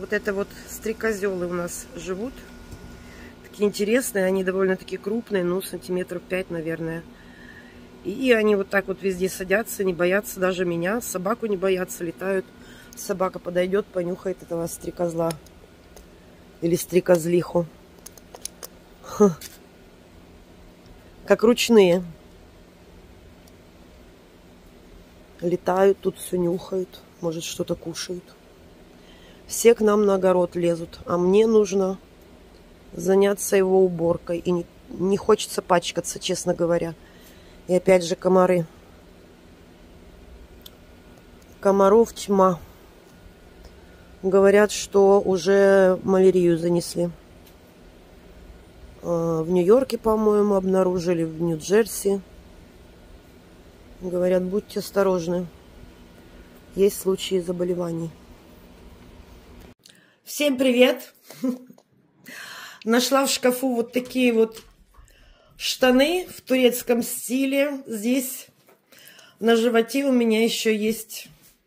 Вот это вот стрекозелы у нас живут. Такие интересные, они довольно-таки крупные, ну, сантиметров 5, наверное. И они вот так вот везде садятся, не боятся даже меня. Собаку не боятся, летают. Собака подойдет, понюхает этого стрекозла. Или стрекозлиху. Ха. Как ручные. Летают, тут все нюхают. Может, что-то кушают. Все к нам на огород лезут. А мне нужно заняться его уборкой. И не хочется пачкаться, честно говоря. И опять же комары. Комаров тьма. Говорят, что уже малярию занесли. В Нью-Йорке, по-моему, обнаружили, в Нью-Джерси. Говорят, будьте осторожны. Есть случаи заболеваний. Всем привет! Нашла в шкафу вот такие вот штаны в турецком стиле. Здесь на животе у меня еще есть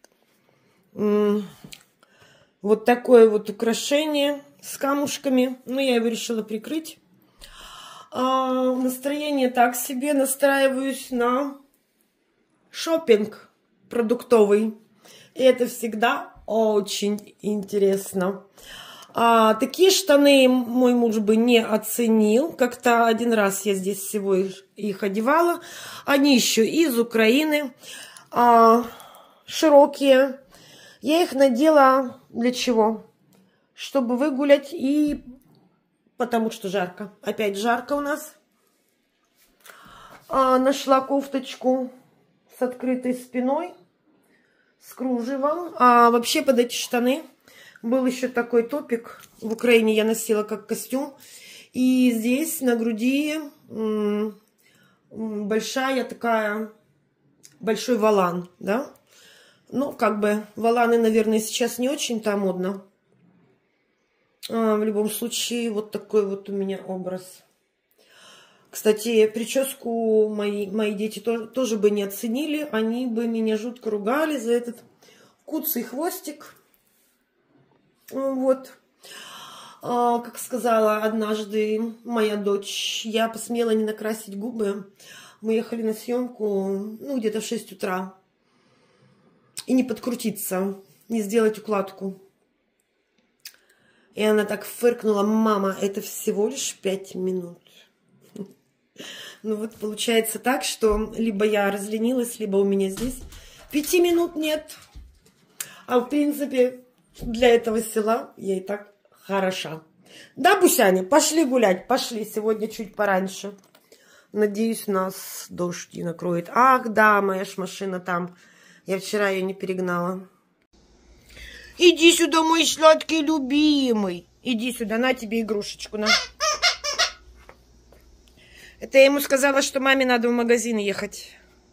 вот такое вот украшение с камушками. Ну, я его решила прикрыть. Настроение так себе. Настраиваюсь на шопинг продуктовый. И это всегда очень интересно. Такие штаны мой муж бы не оценил. Как-то один раз я здесь всего их одевала. Они еще из Украины. Широкие. Я их надела для чего? Чтобы выгулять и потому что жарко. Опять жарко у нас. Нашла кофточку с открытой спиной, с кружевом. Вообще под эти штаны был еще такой топик. В Украине я носила как костюм. И здесь на груди большая такая, большой волан, да. Ну, как бы, воланы, наверное, сейчас не очень-то модно. В любом случае, вот такой вот у меня образ. Кстати, прическу мои дети тоже бы не оценили. Они бы меня жутко ругали за этот куцый хвостик. Вот. Как сказала однажды моя дочь, я посмела не накрасить губы. Мы ехали на съемку, ну, где-то в 6 утра. И не подкрутиться, не сделать укладку. И она так фыркнула: мама, это всего лишь 5 минут. Ну вот получается так, что либо я разленилась, либо у меня здесь 5 минут нет. А в принципе для этого села я и так хороша. Да, Бусяня, пошли гулять, пошли. Сегодня чуть пораньше. Надеюсь, нас дождь не накроет. Ах, да, моя ж машина там. Я вчера ее не перегнала. Иди сюда, мой сладкий любимый. Иди сюда, на тебе игрушечку, на. Это я ему сказала, что маме надо в магазин ехать.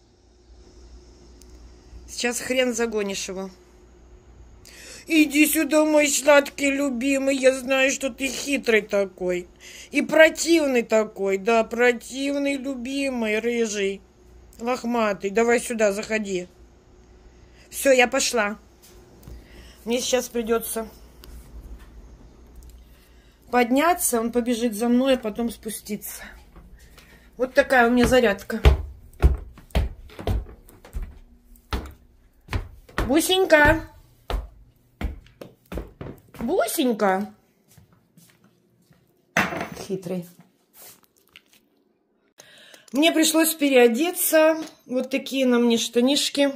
Сейчас хрен загонишь его. Иди сюда, мой сладкий любимый. Я знаю, что ты хитрый такой. И противный такой. Да, противный, любимый, рыжий, лохматый. Давай сюда, заходи. Все, я пошла. Мне сейчас придется подняться. Он побежит за мной, а потом спуститься. Вот такая у меня зарядка. Бусенька. Бусенька. Хитрый. Мне пришлось переодеться. Вот такие на мне штанишки.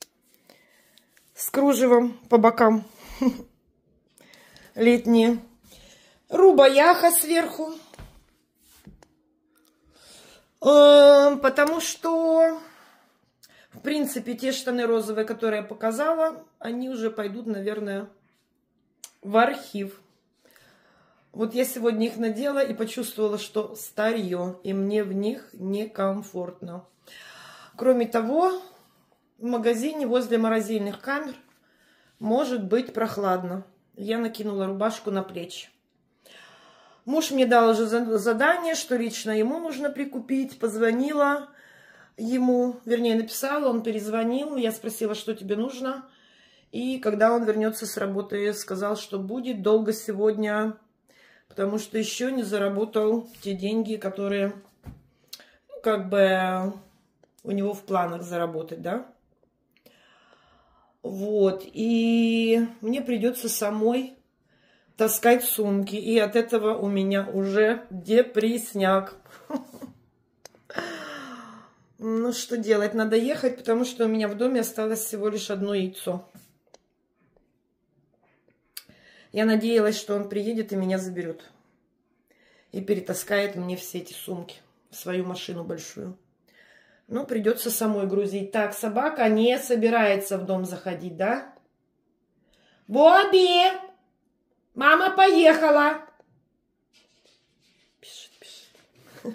С кружевом по бокам. Летние. Рубаяха сверху. Потому что, в принципе, те штаны розовые, которые я показала, они уже пойдут, наверное, в архив. Вот я сегодня их надела и почувствовала, что старье, и мне в них некомфортно. Кроме того, в магазине возле морозильных камер может быть прохладно. Я накинула рубашку на плечи. Муж мне дал уже задание, что лично ему нужно прикупить. Позвонила ему, вернее, написала, он перезвонил. Я спросила, что тебе нужно. И когда он вернется с работы, сказал, что будет долго сегодня, потому что еще не заработал те деньги, которые, ну, как бы у него в планах заработать, да. Вот, и мне придется самой таскать сумки, и от этого у меня уже депрессняк. Ну, что делать? Надо ехать, потому что у меня в доме осталось всего лишь одно яйцо. Я надеялась, что он приедет и меня заберет. И перетаскает мне все эти сумки в свою машину большую. Ну, придется самой грузить. Так, собака не собирается в дом заходить, да? Бобби! Мама поехала! Пишет, пишет.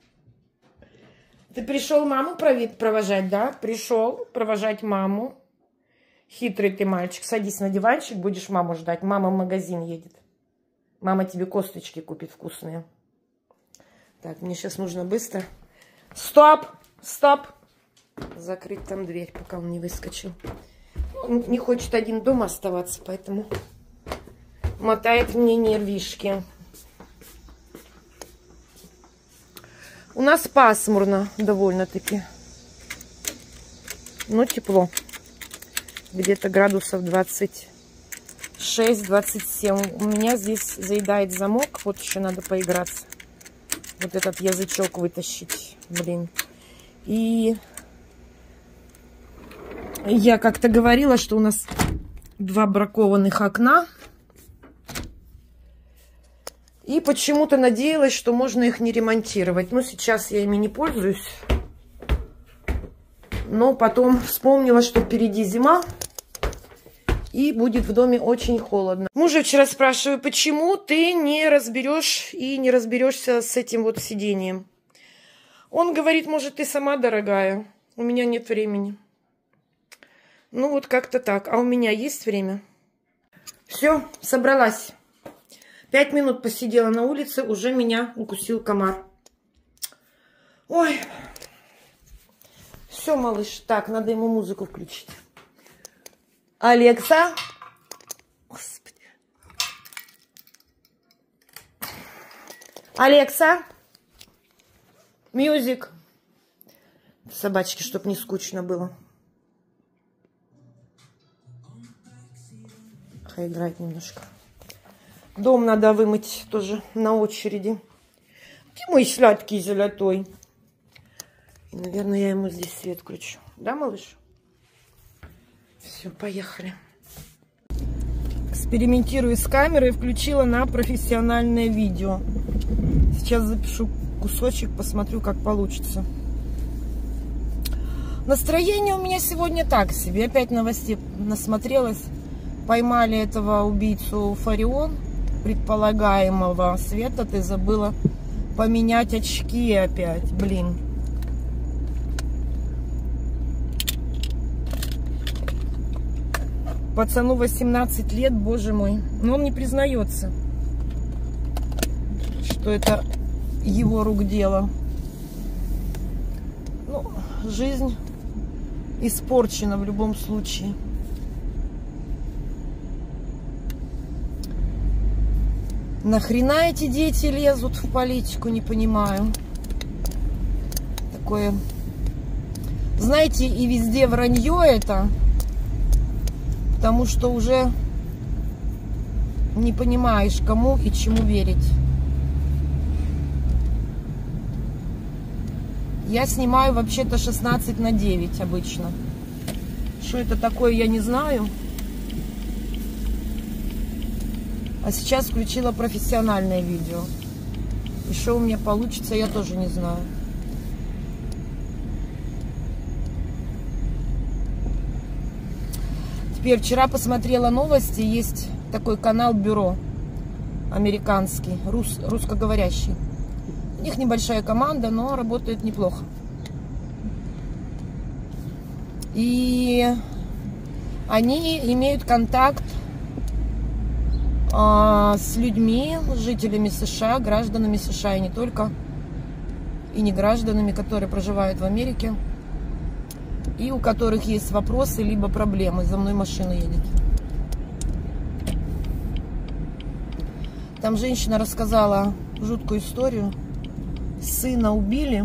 Ты пришел маму провожать, да? Пришел провожать маму. Хитрый ты мальчик. Садись на диванчик, будешь маму ждать. Мама в магазин едет. Мама тебе косточки купит вкусные. Так, мне сейчас нужно быстро. Стоп! Стоп! Закрыть там дверь, пока он не выскочил. Он не хочет один дома оставаться, поэтому мотает мне нервишки. У нас пасмурно довольно-таки. Но тепло. Где-то градусов 26-27. У меня здесь заедает замок. Вот еще надо поиграться. Вот этот язычок вытащить. Блин. И я как-то говорила, что у нас 2 бракованных окна. И почему-то надеялась, что можно их не ремонтировать. Но сейчас я ими не пользуюсь. Но потом вспомнила, что впереди зима. И будет в доме очень холодно. Мужа вчера спрашиваю, почему ты не разберешься с этим вот сиденьем. Он говорит, может, ты сама, дорогая. У меня нет времени. Ну, вот как-то так. А у меня есть время. Все, собралась. 5 минут посидела на улице, уже меня укусил комар. Ой. Все, малыш. Так, надо ему музыку включить. Алекса. Господи. Алекса. Мьюзик. Собачки, чтоб не скучно было. Хай играет немножко. Дом надо вымыть тоже на очереди. Ты мой сладкий золотой. И, наверное, я ему здесь свет включу. Да, малыш? Все, поехали. Экспериментирую с камерой. Включила на профессиональное видео. Сейчас запишу кусочек, посмотрю, как получится. Настроение у меня сегодня так себе. Опять новостей насмотрелась. Поймали этого убийцу Фарион, предполагаемого. Света, ты забыла поменять очки опять. Блин. Пацану 18 лет, боже мой. Но он не признается, что это его рук дело. Ну, жизнь испорчена в любом случае. Нахрена эти дети лезут в политику, не понимаю. Такое, знаете, и везде вранье это, потому что уже не понимаешь, кому и чему верить. Я снимаю вообще-то 16:9 обычно. Что это такое, я не знаю. А сейчас включила профессиональное видео. И что у меня получится, я тоже не знаю. Теперь вчера посмотрела новости. Есть такой канал Бюро. Американский, русскоговорящий. У них небольшая команда, но работает неплохо. И они имеют контакт с людьми, жителями США, гражданами США, и не только, и не гражданами, которые проживают в Америке. и у которых есть вопросы либо проблемы. За мной машина едет. Там женщина рассказала жуткую историю. Сына убили.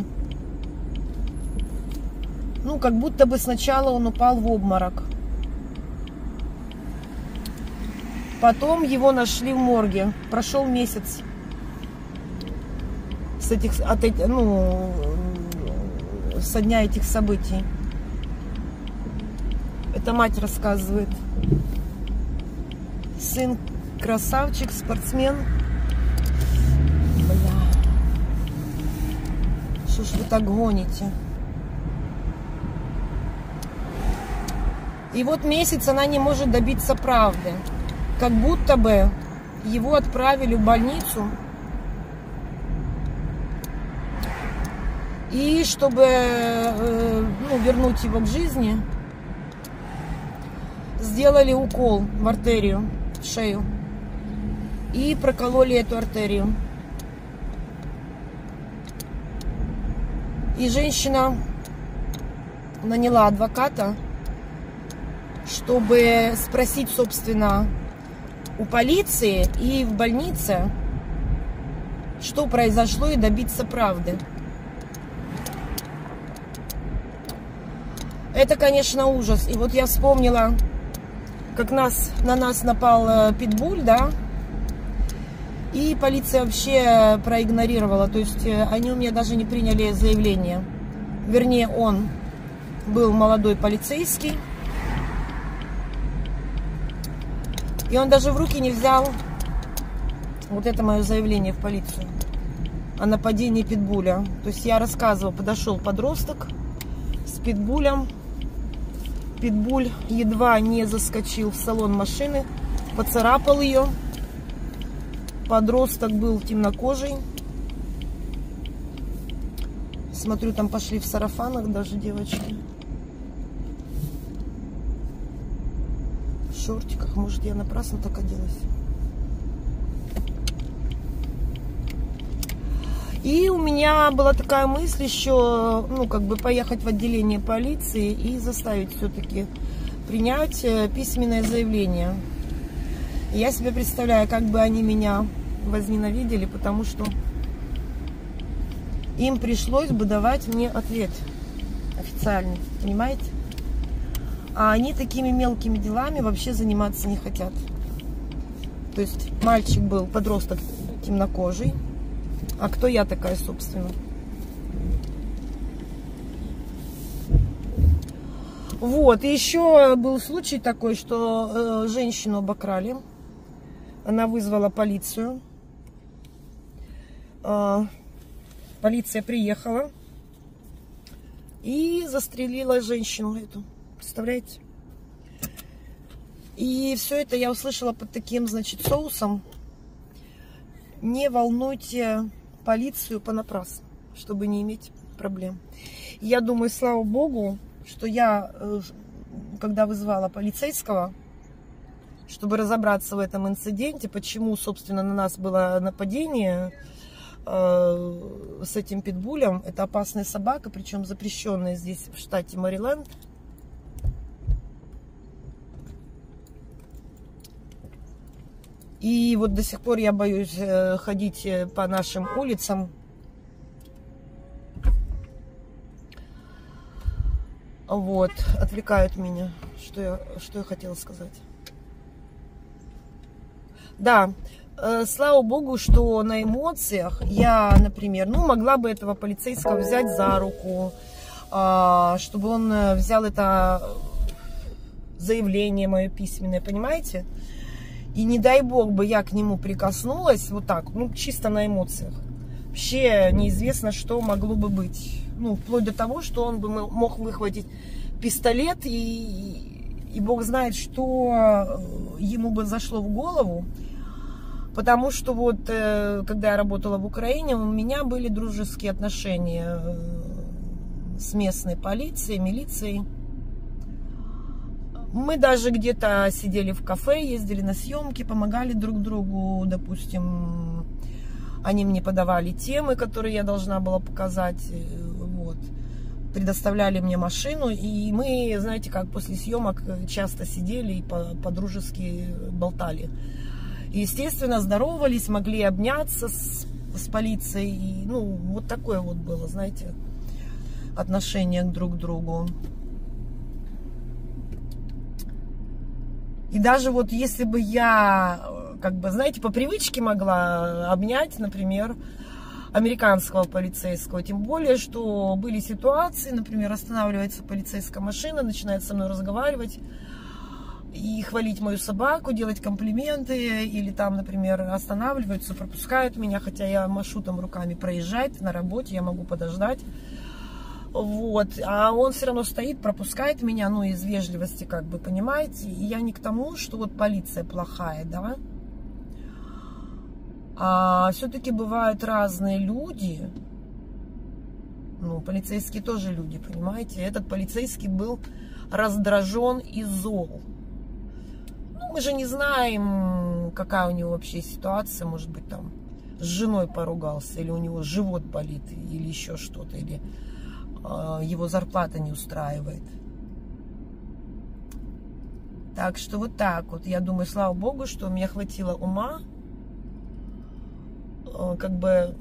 Ну, как будто бы сначала он упал в обморок. Потом его нашли в морге. Прошел месяц со дня этих событий. Это мать рассказывает. Сын красавчик, спортсмен. Бля. Что ж вы так гоните? И вот месяц она не может добиться правды. Как будто бы его отправили в больницу. И чтобы вернуть его к жизни, сделали укол в артерию, в шею. И прокололи эту артерию. И женщина наняла адвоката, чтобы спросить, собственно, у полиции и в больнице, что произошло, и добиться правды. Это, конечно, ужас. И вот я вспомнила, как на нас напал питбуль, да, и полиция вообще проигнорировала. То есть они у меня даже не приняли заявление. Вернее, он был молодой полицейский. И он даже в руки не взял вот это мое заявление в полицию о нападении питбуля. То есть я рассказывала, подошел подросток с питбулем. Питбуль едва не заскочил в салон машины, поцарапал ее. Подросток был темнокожий. Смотрю, там пошли в сарафанах даже девочки. В шортиках. Может, я напрасно так оделась. И у меня была такая мысль еще, поехать в отделение полиции и заставить все-таки принять письменное заявление. И я себе представляю, как бы они меня возненавидели, потому что им пришлось бы давать мне ответ официальный, понимаете? А они такими мелкими делами вообще заниматься не хотят. То есть мальчик был, подросток темнокожий. А кто я такая, собственно? Вот, и еще был случай такой, что женщину обокрали. Она вызвала полицию. Полиция приехала и застрелила женщину эту. Представляете? И все это я услышала под таким, соусом. Не волнуйте полицию понапрасну, чтобы не иметь проблем. И я думаю, слава богу, что я, когда вызвала полицейского, чтобы разобраться в этом инциденте, почему, собственно, на нас было нападение с этим питбулем. Это опасная собака, причем запрещенная здесь, в штате Мэриленд. И вот до сих пор я боюсь ходить по нашим улицам. Вот, отвлекают меня. Что я хотела сказать? Да, слава богу, что на эмоциях я, например, могла бы этого полицейского взять за руку, чтобы он взял это заявление мое письменное, понимаете? И не дай бог бы я к нему прикоснулась вот так, чисто на эмоциях. Вообще неизвестно, что могло бы быть. Вплоть до того, что он бы мог выхватить пистолет, и бог знает, что ему бы зашло в голову. Потому что вот, когда я работала в Украине, у меня были дружеские отношения с местной полицией, милицией. Мы даже где-то сидели в кафе, ездили на съемки, помогали друг другу, допустим, они мне подавали темы, которые я должна была показать, вот. предоставляли мне машину, и мы, знаете, как после съемок часто сидели и по-дружески болтали. И, естественно, здоровались, могли обняться с полицией. И, ну, вот такое вот было, знаете, отношение друг к другу. И даже вот если бы я, как бы, знаете, по привычке могла обнять, например, американского полицейского, тем более, что были ситуации, например, останавливается полицейская машина, начинает со мной разговаривать и хвалить мою собаку, делать комплименты, или там, например, останавливаются, пропускают меня, хотя я машу там руками проезжать на работе, я могу подождать. Вот, а он все равно стоит, пропускает меня, ну, из вежливости, как бы, понимаете, и я не к тому, что вот полиция плохая, да, а все-таки бывают разные люди, ну, полицейские тоже люди, понимаете, этот полицейский был раздражен и зол. Ну, мы же не знаем, какая у него вообще ситуация, может быть, там, с женой поругался, или у него живот болит, или еще что-то, или его зарплата не устраивает. Так что вот так вот. Я думаю, слава богу, что у меня хватило ума как бы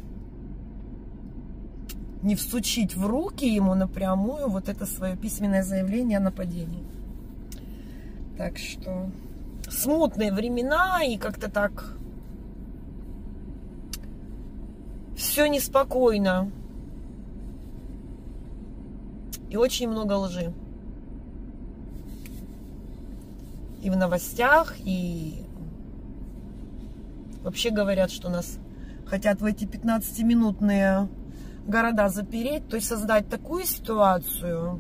не всучить в руки ему напрямую вот это свое письменное заявление о нападении. Так что смутные времена, и как-то так все неспокойно. И очень много лжи. И в новостях, и вообще говорят, что нас хотят в эти 15-минутные города запереть, то есть создать такую ситуацию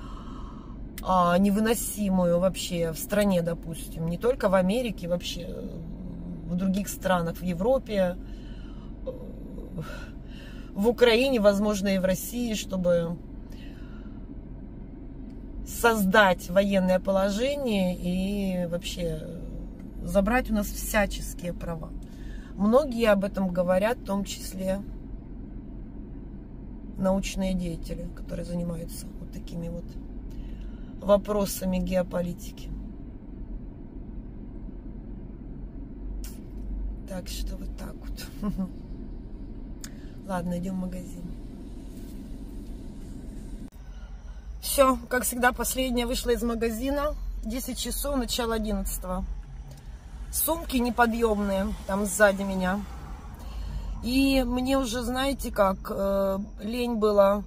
невыносимую вообще в стране, допустим, не только в Америке, вообще в других странах, в Европе, в Украине, возможно, и в России, чтобы создать военное положение и вообще забрать у нас всяческие права. Многие об этом говорят, в том числе научные деятели, которые занимаются вот такими вот вопросами геополитики. Так что вот так вот. Ладно, идем в магазин. Все, как всегда, последняя вышла из магазина. 10 часов, начало 11-го. Сумки неподъемные, там сзади меня. И мне уже, знаете как, лень было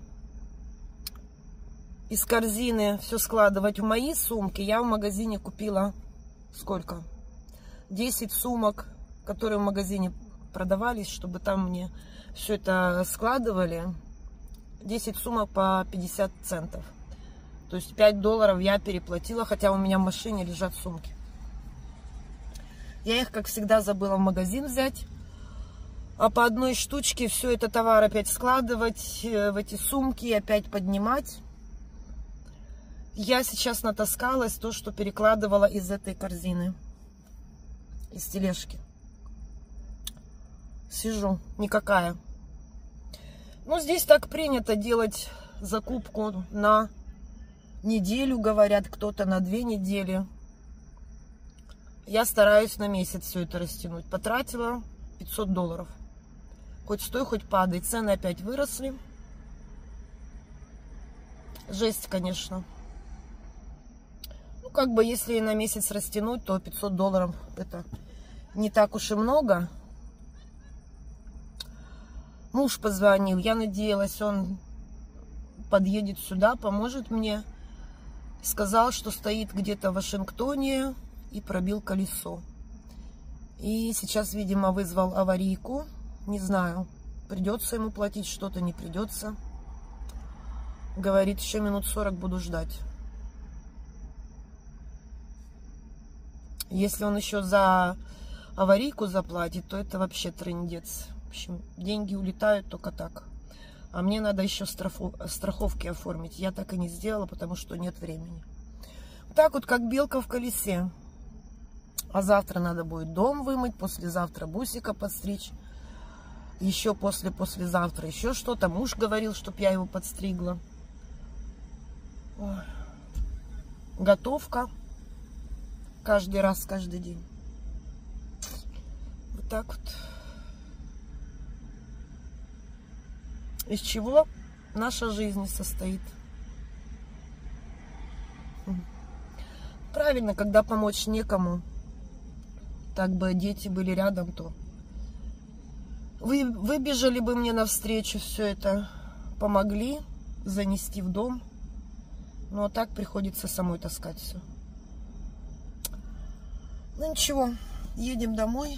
из корзины все складывать в мои сумки. Я в магазине купила сколько? 10 сумок, которые в магазине продавались, чтобы там мне все это складывали. 10 сумок по 50 центов. То есть $5 я переплатила, хотя у меня в машине лежат сумки. Я их, как всегда, забыла в магазин взять. А по одной штучке все это товар опять складывать в эти сумки и опять поднимать. Я сейчас натаскалась то, что перекладывала из этой корзины. Из тележки. Сижу, никакая. Ну, здесь так принято делать закупку на неделю, говорят, кто-то на 2 недели. Я стараюсь на месяц все это растянуть. Потратила $500. Хоть стой, хоть падай. Цены опять выросли. Жесть, конечно. Ну, как бы, если на месяц растянуть, то $500 это не так уж и много. Муж позвонил. Я надеялась, он подъедет сюда, поможет мне. Сказал, что стоит где-то в Вашингтоне и пробил колесо. И сейчас, видимо, вызвал аварийку. Не знаю, придется ему платить что-то, не придется. Говорит, еще минут 40 буду ждать. Если он еще за аварийку заплатит, то это вообще трындец. В общем, деньги улетают только так. А мне надо еще страховки оформить. Я так и не сделала, потому что нет времени. Так вот, как белка в колесе. А завтра надо будет дом вымыть, послезавтра бусика подстричь. Еще послезавтра еще что-то. Муж говорил, чтоб я его подстригла. Ой. Готовка. Каждый раз, каждый день. Вот так вот. Из чего наша жизнь состоит. Правильно, когда помочь некому, так бы дети были рядом, то выбежали бы мне навстречу, все это помогли занести в дом. Ну а так приходится самой таскать все. Ну ничего, едем домой.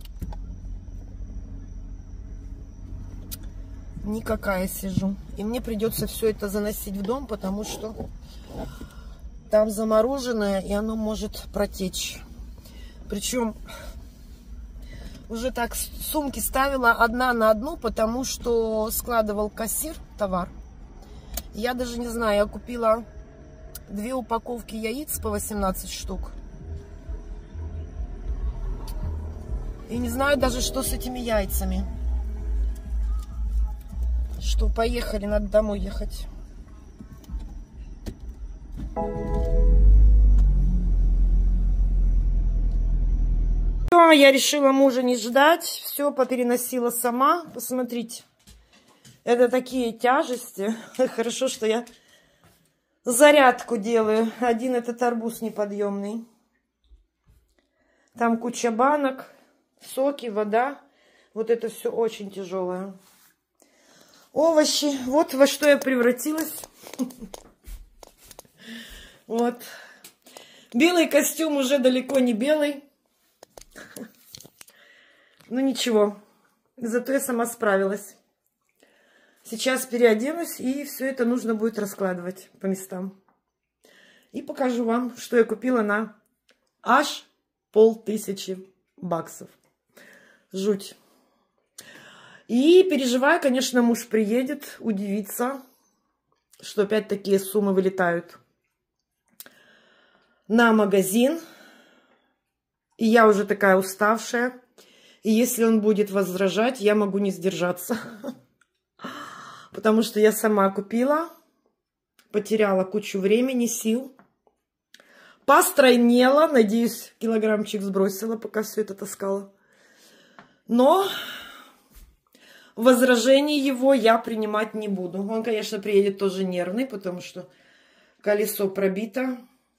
Никакая сижу. И мне придется все это заносить в дом, потому что там замороженное, и оно может протечь. Причем уже так сумки ставила одна на одну, потому что складывал кассир товар. Я даже не знаю, я купила 2 упаковки яиц по 18 штук. И не знаю даже, что с этими яйцами. Что, поехали, надо домой ехать. Все, я решила мужа не ждать. Все попереносила сама. Посмотрите. Это такие тяжести. Хорошо, что я зарядку делаю. Один этот арбуз неподъемный. Там куча банок, соки, вода. Вот это все очень тяжелое. Овощи. Вот во что я превратилась. Вот. Белый костюм уже далеко не белый. Ну ничего. Зато я сама справилась. Сейчас переоденусь, и все это нужно будет раскладывать по местам. И покажу вам, что я купила на аж 1500 баксов. Жуть. И переживаю, конечно, муж приедет, удивится, что опять такие суммы вылетают на магазин. И я уже такая уставшая. И если он будет возражать, я могу не сдержаться. Потому что я сама купила, потеряла кучу времени, сил. Постройнела, надеюсь, килограммчик сбросила, пока все это таскала. Но возражений его я принимать не буду. Он, конечно, приедет тоже нервный, потому что колесо пробито.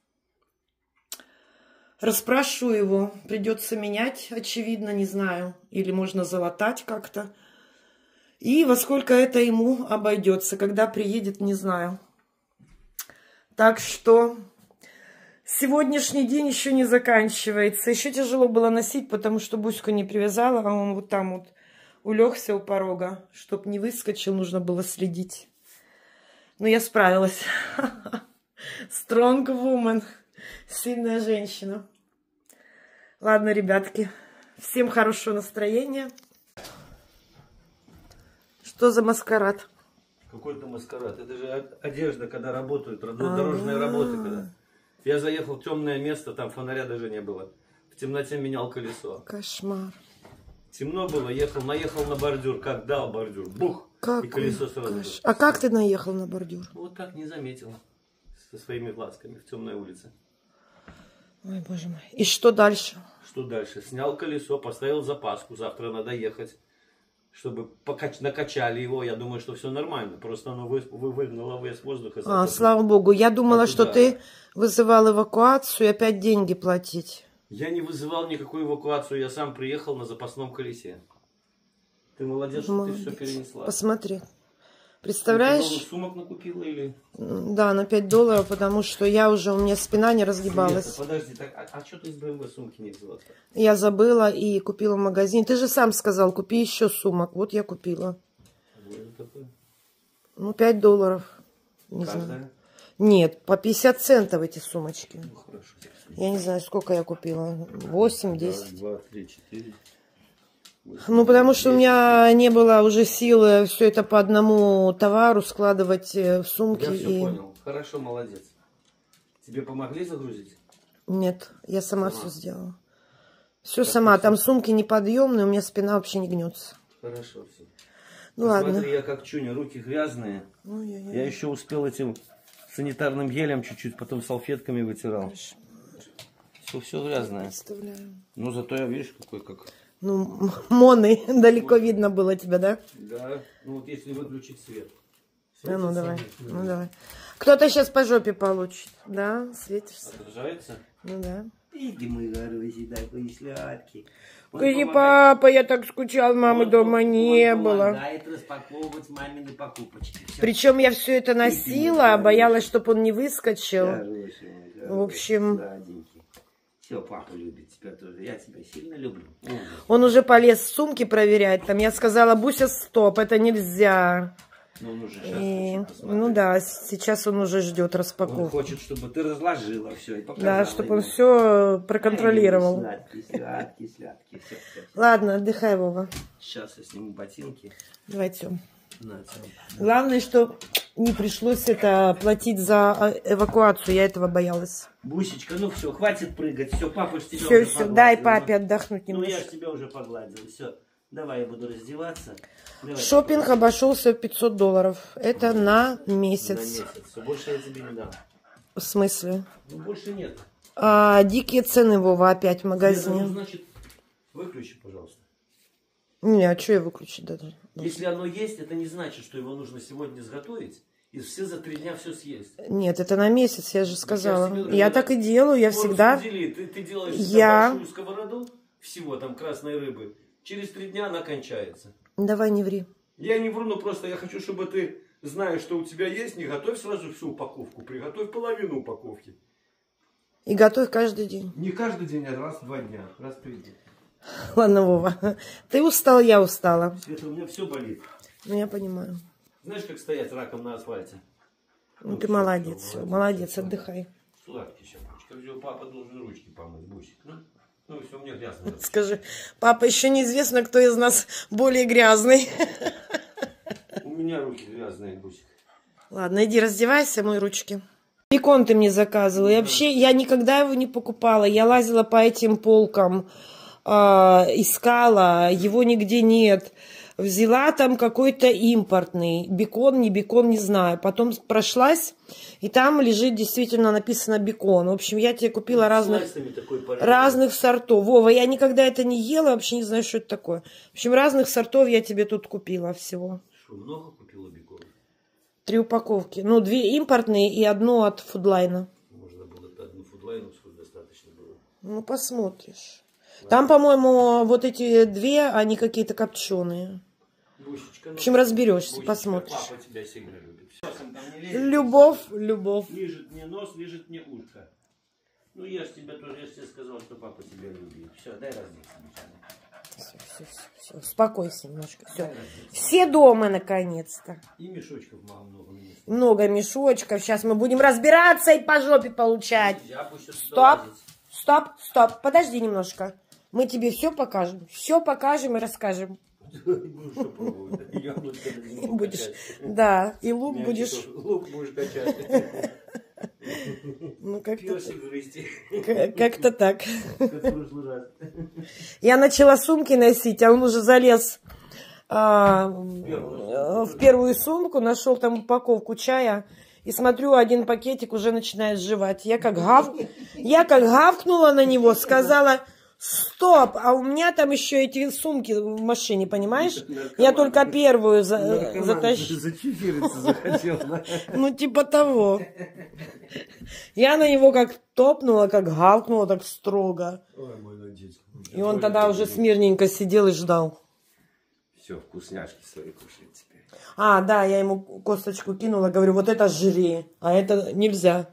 Расспрашиваю его, придется менять, очевидно, не знаю. Или можно залатать как-то. И во сколько это ему обойдется, когда приедет, не знаю. Так что сегодняшний день еще не заканчивается. Еще тяжело было носить, потому что Буську не привязала, а он вот там вот улегся у порога. Чтоб не выскочил, нужно было следить. Но я справилась. Strong woman. Сильная женщина. Ладно, ребятки. Всем хорошего настроения. Что за маскарад? Какой-то маскарад. Это же одежда, когда работают, дорожные работы. Когда. Я заехал в темное место, там фонаря даже не было. В темноте менял колесо. Кошмар. Темно было, наехал на бордюр. Как дал бордюр. Бух! Какой и колесо сразу. А как ты наехал на бордюр? Вот так не заметил. Со своими глазками в темной улице. Ой, боже мой. И что дальше? Что дальше? Снял колесо, поставил запаску. Завтра надо ехать. Чтобы накачали его, я думаю, что все нормально. Просто оно выгнало весь воздух. Слава богу. Я думала, что ты вызывал эвакуацию и опять деньги платить. Я не вызывал никакую эвакуацию, я сам приехал на запасном колесе. Ты молодец, что ты все перенесла. Посмотри. Представляешь? Ты сумок накупила или? Да, на $5, потому что у меня спина не разгибалась. Нет, подожди, так, а что ты из BMW сумки не взяла? Я забыла и купила в магазине. Ты же сам сказал, купи еще сумок. Вот я купила. Ну, $5. Не знаю. Нет, по 50 центов эти сумочки. Ну, хорошо. Я не знаю, сколько я купила. 8, 10. 2, 3, 4. 8, Ну, потому 10. что у меня не было уже силы все это по одному товару складывать в сумки. Я все понял. Хорошо, молодец. Тебе помогли загрузить? Нет, я сама все сделала. Все сама. Там сумки неподъемные, у меня спина вообще не гнется. Хорошо, все. Ну ладно. Смотри, я как чуня, руки грязные. Ой-ой-ой. Я еще успел этим санитарным гелем чуть-чуть, потом салфетками вытирал. Все грязное. Представляю. Ну, зато я, видишь, какой как... Ну, Моны, далеко видно было тебя, да? Да, ну вот если выключить свет. Да, ну давай, ну давай. Кто-то сейчас по жопе получит, да? Светишься. Отражается? Ну да. Иди, мой хороший, такой сладкий. Говори, папа, я так скучал, мамы дома не было. Помогает распаковывать мамины покупочки. Причем я все это носила, боялась, чтобы он не выскочил. В общем... Все, папа любит тебя тоже. Я тебя сильно люблю. Он уже полез в сумки проверять. Там я сказала, Буся, стоп, это нельзя. Но он уже ну да, сейчас он уже ждет распаковку. Он хочет, чтобы ты разложила все и показала. Да, чтобы он все проконтролировал. Сладкий. Все. Ладно, отдыхай, Вова. Сейчас я сниму ботинки. Давайте. На, Главное, что не пришлось это платить за эвакуацию. Я этого боялась. Бусечка, ну все, хватит прыгать. Все, папа ж тебя все, уже все, дай папе отдохнуть немножко. немножко. Ну я ж тебя уже погладил. Все, давай я буду раздеваться. Давай. Шопинг обошелся в $500. Это на месяц. На месяц. Все, больше я тебе не дам. В смысле? Ну больше нет. Дикие цены, Вова, опять в магазине. Ну, значит, выключи, пожалуйста. Не, а что я выключить даже? Если оно есть, это не значит, что его нужно сегодня изготовить и все за 3 дня все съесть. Нет, это на месяц, я же сказала. Я так и делаю, я всегда... Ты делаешь большую сковороду, всего там красной рыбы. Через 3 дня она кончается. Давай не ври. Я не вру, но просто я хочу, чтобы ты, знаешь, что у тебя есть, не готовь сразу всю упаковку, приготовь половину упаковки. И готовь каждый день. Не каждый день, а раз в 2 дня, раз в 3 дня. Ладно, Вова, ты устал, я устала. Света, у меня все болит. Ну, я понимаю. Знаешь, как стоять раком на асфальте? Ну, ты молодец, все, молодец, отдыхай. Сладкий сейчас, ручка. Папа должен ручки помыть, Бусик. Ну, все, у меня грязно. Скажи, папа, еще неизвестно, кто из нас более грязный. У меня руки грязные, Бусик. Ладно, иди раздевайся, мой ручки. Бекон ты мне заказывала. И вообще, я никогда его не покупала. Я лазила по этим полкам, искала, его нигде нет. Взяла там какой-то импортный. Бекон, не знаю. Потом прошлась, и там лежит действительно написано бекон. В общем, я тебе купила разных сортов. Вова, я никогда это не ела, вообще не знаю, что это такое. В общем, разных сортов я тебе тут купила всего. Что, много купила бекона? 3 упаковки. Ну, 2 импортные и 1 от Фудлайна. Можно было одну Фудлайну, сколько достаточно было. Ну, посмотришь. Там, по-моему, вот эти 2, они какие-то копченые. Бусечка, в общем, разберешься, Бусечка, посмотришь. Папа тебя сильно любит. Все, там не лезет. Любовь, любовь. Лежит мне нос, лежит мне ушко. Ну, я ж тебе тоже, я ж тебе сказал, что папа тебя любит. Все, дай раздеться. Все, успокойся немножко. Все дома, наконец-то. И мешочков много. Много мешочков. Сейчас мы будем разбираться и по жопе получать. Стоп. Подожди немножко. Мы тебе все покажем и расскажем. Будешь, да, и лук будешь. Лук будешь качать. Ну, как-то грызти. Как-то так. Я начала сумки носить, а он уже залез в первую сумку, нашел там упаковку чая. И смотрю, 1 пакетик уже начинает сживать. Я как гавкнула на него, сказала: стоп, а у меня там еще эти сумки в машине, понимаешь? Я только первую затащила. Зачифириться захотел, да? Ну, типа того. Я на него как топнула, как гавкнула, так строго. Ой, мой молодец. И он тогда уже смирненько сидел и ждал. Все, вкусняшки свои кушает теперь. Да, я ему косточку кинула, говорю, вот это жри, а это нельзя.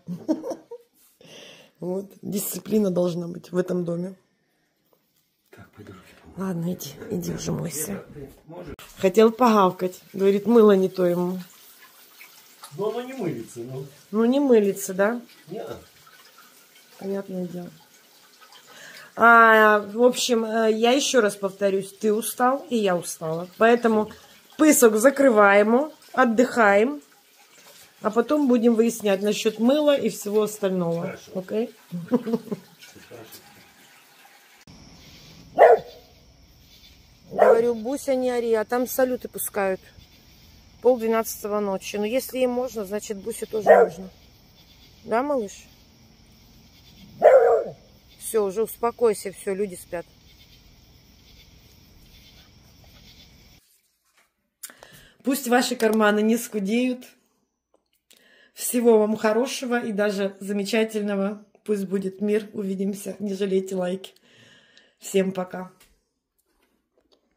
Вот, дисциплина должна быть в этом доме. Так, пойду. Ладно, иди уже мойся. Хотел погавкать. Говорит, мыло не то ему. Но оно не мылится. Ну, не мылится, да? Нет. Понятное дело. В общем, я еще раз повторюсь, ты устал, и я устала. Поэтому пысок закрываем, отдыхаем, а потом будем выяснять насчет мыла и всего остального. Окей? Говорю, Буся, не ори, а там салюты пускают. 10:30 ночи. Но если им можно, значит Бусе тоже можно. Да, малыш? Все, уже успокойся, все, люди спят. Пусть ваши карманы не скудеют. Всего вам хорошего и даже замечательного. Пусть будет мир. Увидимся. Не жалейте лайки. Всем пока.